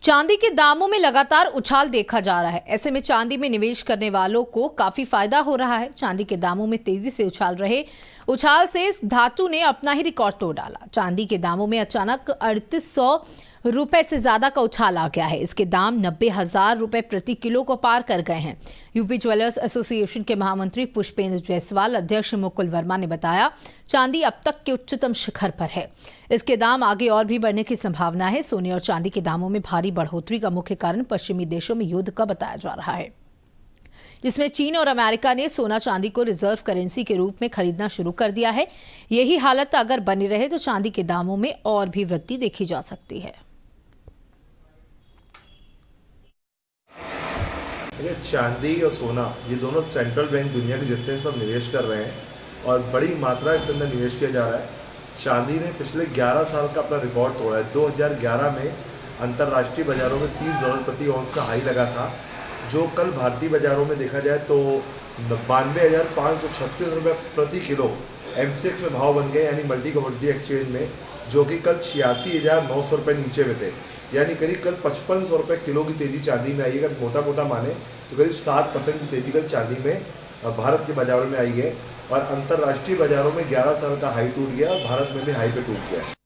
चांदी के दामों में लगातार उछाल देखा जा रहा है। ऐसे में चांदी में निवेश करने वालों को काफी फायदा हो रहा है। चांदी के दामों में तेजी से उछाल से इस धातु ने अपना ही रिकॉर्ड तोड़ डाला। चांदी के दामों में अचानक 3800 रुपए से ज्यादा का उछाल आ गया है। इसके दाम 90,000 रुपए प्रति किलो को पार कर गए हैं। यूपी ज्वेलर्स एसोसिएशन के महामंत्री पुष्पेंद्र जायसवाल अध्यक्ष मुकुल वर्मा ने बताया, चांदी अब तक के उच्चतम शिखर पर है। इसके दाम आगे और भी बढ़ने की संभावना है। सोने और चांदी के दामों में भारी बढ़ोतरी का मुख्य कारण पश्चिमी देशों में युद्ध का बताया जा रहा है, जिसमें चीन और अमेरिका ने सोना चांदी को रिजर्व करेंसी के रूप में खरीदना शुरू कर दिया है। यही हालत अगर बनी रहे तो चांदी के दामों में और भी वृद्धि देखी जा सकती है। चांदी और सोना ये दोनों सेंट्रल बैंक दुनिया के जितने सब निवेश कर रहे हैं और बड़ी मात्रा के अंदर निवेश किया जा रहा है। चांदी ने पिछले 11 साल का अपना रिकॉर्ड तोड़ा है। 2011 में अंतर्राष्ट्रीय बाजारों में $30 प्रति औंस का हाई लगा था, जो कल भारतीय बाजारों में देखा जाए तो 92,536 रुपये प्रति किलो MCX में भाव बन गए, यानी मल्टी कमोडिटी एक्सचेंज में, जो कि कल 86,900 रुपये नीचे में थे। यानी करीब कल 5500 रुपये किलो की तेजी चांदी में आई है। अगर मोटा माने तो करीब 7% की तेजी कल चांदी में भारत के बाजारों में आई है और अंतर्राष्ट्रीय बाजारों में 11 साल का हाई टूट गया और भारत में भी हाई पे टूट गया।